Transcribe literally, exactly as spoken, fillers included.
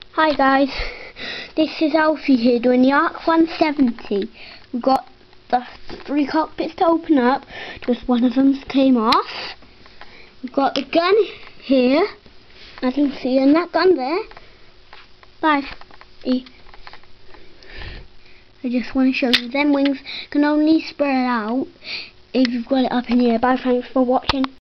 Hi guys, this is Alfie here doing the Arc one seventy. We've got the three cockpits to open up, just one of them came off. We've got the gun here, as you can see, and that gun there. Bye. I just want to show you, them wings can only spread out if you've got it up in here. Bye, thanks for watching.